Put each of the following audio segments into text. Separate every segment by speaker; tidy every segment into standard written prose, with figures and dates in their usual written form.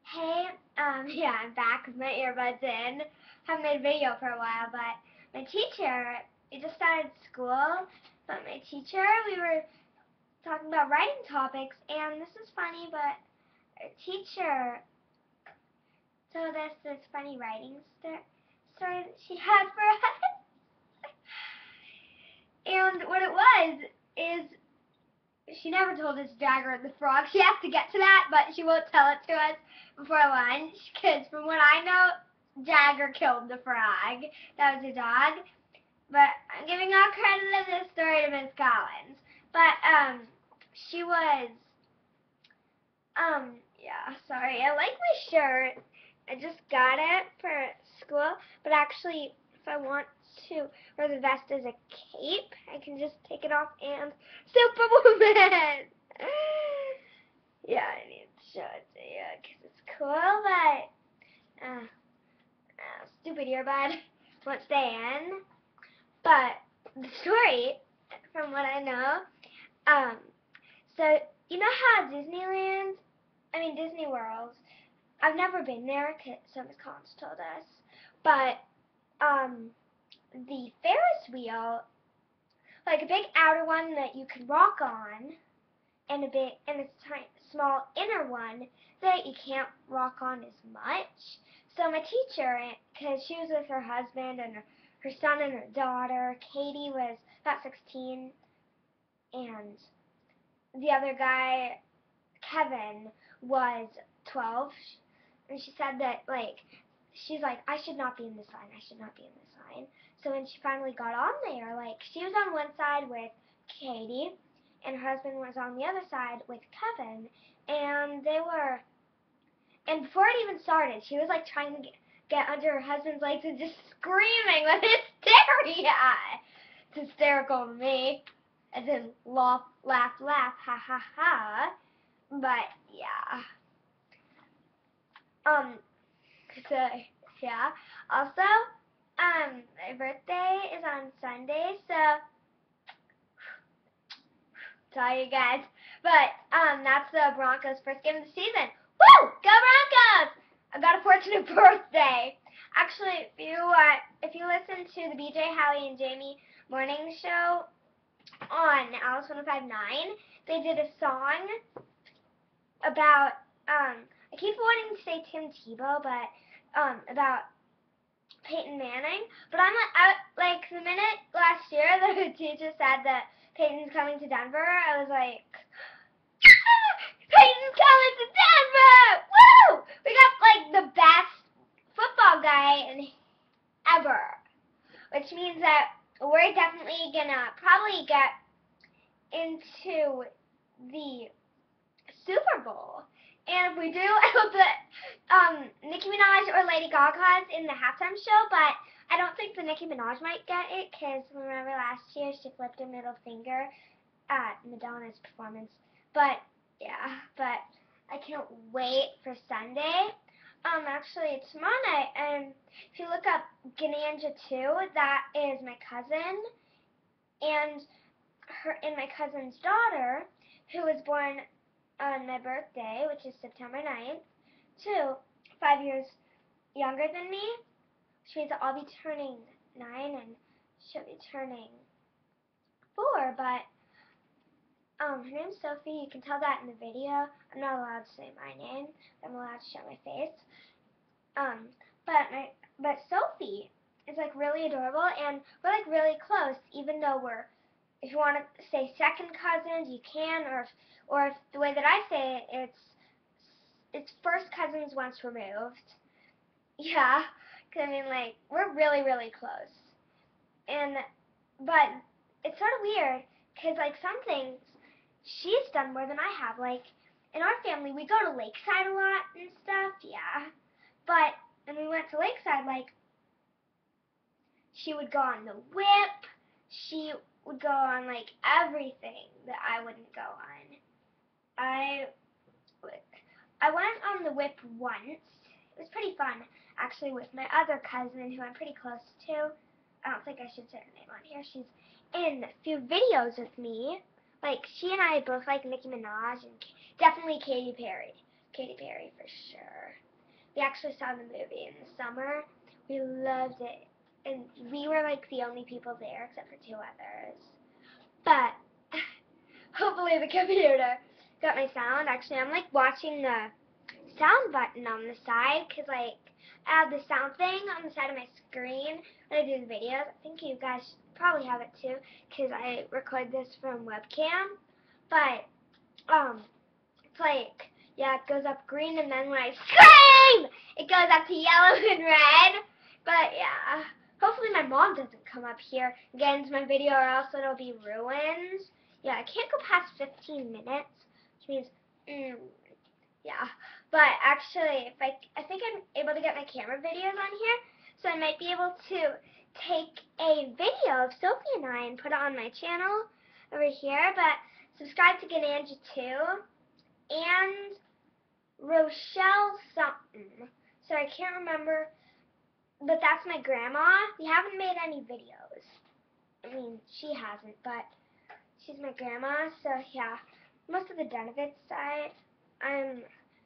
Speaker 1: Hey, yeah, I'm back with my earbuds in. Haven't made a video for a while, but my teacher, we just started school, but my teacher, we were talking about writing topics, and this is funny, but our teacher told us this funny writing story that she had for us. And what it was is she never told us Jagger and the Frog. She has to get to that, but she won't tell it to us before lunch, because from what I know, Jagger killed the frog. That was a dog. But I'm giving all credit of this story to Miss Collins. But, she was, yeah, sorry. I like my shirt. I just got it for school, but actually, if I want to wear the vest as a cape, I can just take it off and Superwoman! Yeah, I need to show it to you because it's cool, but stupid earbud won't stay in. But the story, from what I know, so you know how Disney World, I've never been there, so Miss Collins told us, but the Ferris wheel, like a big outer one that you can walk on, and a small inner one that you can't walk on as much. So my teacher, because she was with her husband and her son and her daughter, Katie was about 16, and the other guy, Kevin, was 12, and she said that, she's like, I should not be in this line, I should not be in this line. So when she finally got on there, she was on one side with Katie, and her husband was on the other side with Kevin, and before it even started, she was, trying to get under her husband's legs and just screaming with hysteria. It's hysterical to me. As in, laugh, laugh, laugh, ha, ha, ha. But, yeah. So, yeah. Also, my birthday is on Sunday, so sorry, you guys. But, that's the Broncos' first game of the season. Woo! Go Broncos! I got a fortunate birthday. Actually, if you listen to the BJ, Hallie, and Jamie morning show on Alice 105.9, they did a song about, I keep wanting to say Tim Tebow, but, about Peyton Manning. But the minute last year the teacher said that Peyton's coming to Denver, I was like, Peyton's coming to Denver! Woo! We got, the best football guy ever. Which means that we're definitely gonna probably get into the Super Bowl. And if we do, I hope that Nicki Minaj or Lady Gaga's in the halftime show, but I don't think the Nicki Minaj might get it, because remember last year she flipped her middle finger at Madonna's performance. But, yeah, but I can't wait for Sunday. Actually, tomorrow night, and if you look up Gananja 2, that is my cousin, and my cousin's daughter, who was born on my birthday, which is September 9th, 5 years younger than me, which means that I'll be turning 9 and she'll be turning 4, but her name's Sophie. You can tell that in the video. I'm not allowed to say my name. I'm allowed to show my face. But Sophie is really adorable, and we're really close, even though if you want to say second cousins, you can, or if the way that I say it, it's first cousins once removed. Yeah, because we're really, really close. But it's sort of weird, because some things she's done more than I have. In our family, we go to Lakeside a lot and stuff, yeah. But when we went to Lakeside, she would go on the whip, she would go on everything that I wouldn't go on. I went on the whip once. It was pretty fun, actually, with my other cousin who I'm pretty close to. I don't think I should say her name on here. She's in a few videos with me. She and I both like Nicki Minaj and definitely Katy Perry. Katy Perry for sure. We actually saw the movie in the summer. We loved it. And we were like the only people there except for 2 others. But hopefully the computer got my sound. Actually, I'm like watching the sound button on the side because like I have the sound thing on the side of my screen when I do the videos. I think you guys probably have it too because I record this from Webcam. But it's like, yeah, it goes up green and then when I scream, it goes up to yellow and red. But yeah, hopefully my mom doesn't come up here again to my video or else it'll be ruined. Yeah, I can't go past 15 minutes, which means, yeah. But actually, if I think I'm able to get my camera videos on here, so I might be able to take a video of Sophie and I and put it on my channel over here. But subscribe to Get Angie too, and Rochelle something. So I can't remember, but that's my grandma. We haven't made any videos. I mean, she hasn't, but she's my grandma. So yeah, most of the Donovitz side, I'm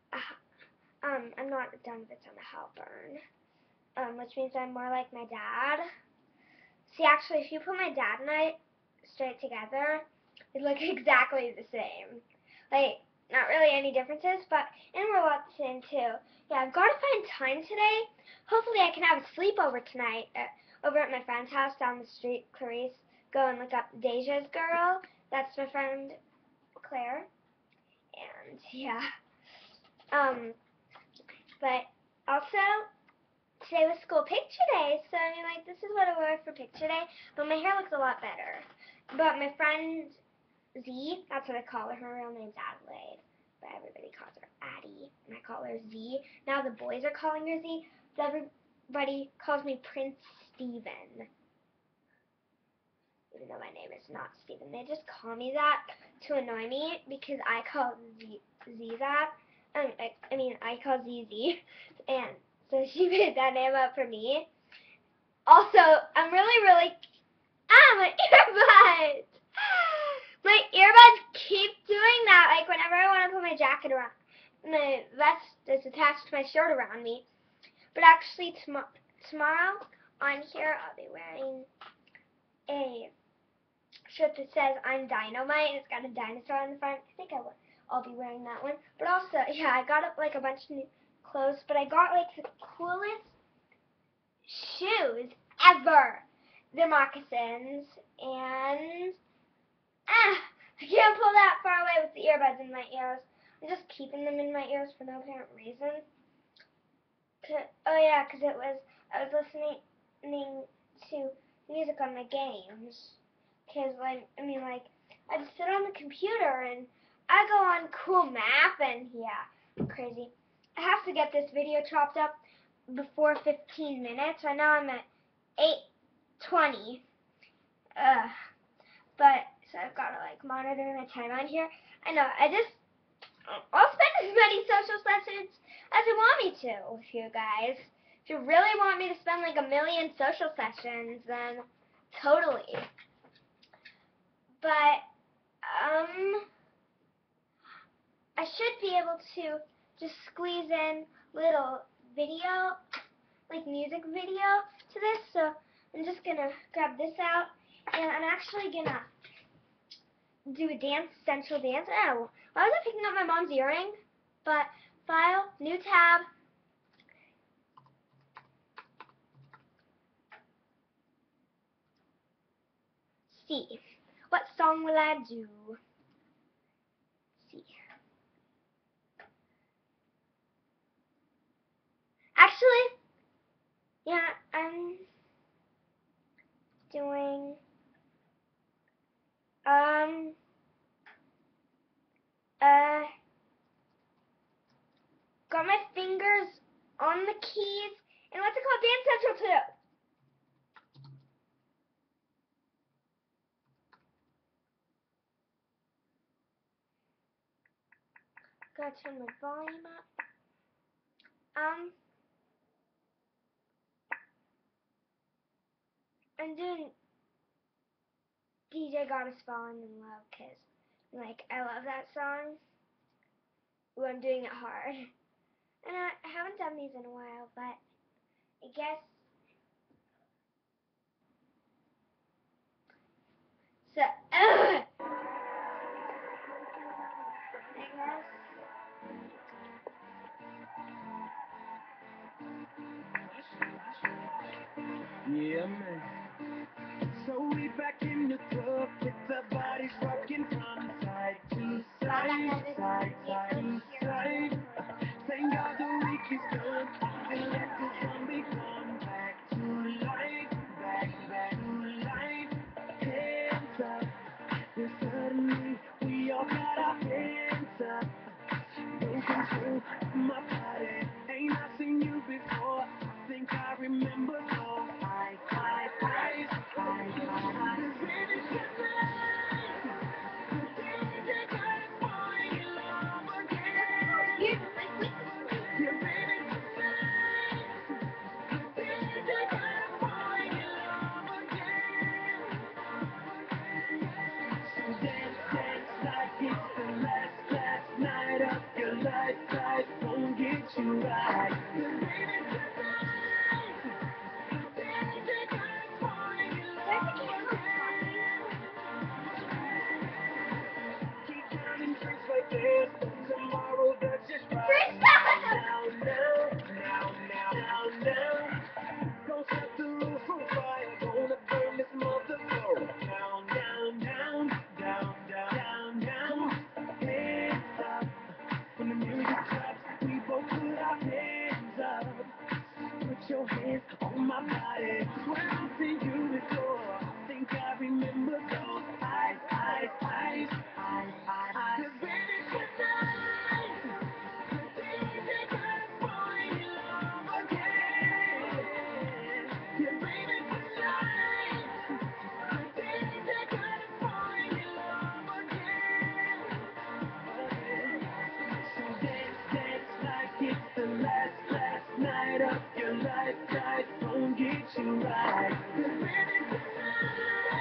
Speaker 1: not a Donovitz, I'm a Halpern, which means I'm more like my dad. See, actually, if you put my dad and I straight together, they look exactly the same. Like, not really any differences, but, and we're a lot the same too. Yeah, I've got to find time today. Hopefully I can have a sleepover tonight over at my friend's house down the street. Clarice, go and look up Deja's girl. That's my friend Claire. And yeah. But also, today was school picture day, so I mean, like, this is what I wore for picture day, but my hair looks a lot better. But my friend Z, that's what I call her. Her real name's Adelaide, but everybody calls her Addie, and I call her Z. Now the boys are calling her Z, but everybody calls me Prince Steven. Even though my name is not Steven. They just call me that to annoy me because I call Z that. I call Z Z, and so she made that name up for me. Also, I'm really, my earbuds! My earbuds keep doing that, like whenever I want to put my jacket around, my vest is attached to my shirt around me. But actually, tomorrow on here, I'll be wearing a shirt that says I'm Dynamite. It's got a dinosaur on the front. I think I'll be wearing that one. But also, yeah, I got like a bunch of new clothes, but I got like the coolest shoes ever. They're moccasins, and I can't pull that far away with the earbuds in my ears. I'm just keeping them in my ears for no apparent reason. Oh yeah, because I was listening to music on my games. Because I just sit on the computer and I go on cool map and yeah, crazy. I have to get this video chopped up before 15 minutes. Right now I'm at 8:20. But so I've got to like monitor my time on here. I know. I'll spend as many social sessions as you want me to with you guys. If you really want me to spend like 1 million social sessions, then totally. But I should be able to just squeeze in little video, like music video to this. So I'm just gonna grab this out, and I'm actually gonna do a dance, central dance. Oh, why was I picking up my mom's earring? But file, new tab. See, what song will I do? See. Actually, yeah, I'm doing, got my fingers on the keys, and what's it called? Dance Central 2. Gotta turn my volume up. I'm doing DJ Got Us Falling in Love, because, like, I love that song. Ooh, I'm doing it hard. And I haven't done these in a while, but I guess. So, I guess.
Speaker 2: Yeah, man. So we back in the club, with the bodies rocking from side to side, side, side to side. Thank God the week is done, and let the zombie come back to life, back to life. Hands up, and suddenly we all got our hands up. In control of my body, ain't I seen you before? I think I remember those eyes, eyes, eyes, eyes, eyes. Baby, tonight, you got it for your love again. Yeah, baby, tonight, you got it for your love again. So dance, dance like it's the last night of your life. Life won't get you right. Yeah, baby, tonight, you got it for your love again. Keep counting drinks like this. Tomorrow that's just right. Now. Gonna set the roof on fire. Gonna burn this motherfucker down. Hands up. When the music drops, we both put our hands up. Put your hands on my body. Swear I've seen you before. Think I remember those eyes, eyes, eyes, eyes, eyes. 'Cause baby, tonight, you got it for your love again. Yeah, baby, tonight, you got it for your love again. So dance like it's the last night of your life. Life won't get you right. 'Cause baby, tonight.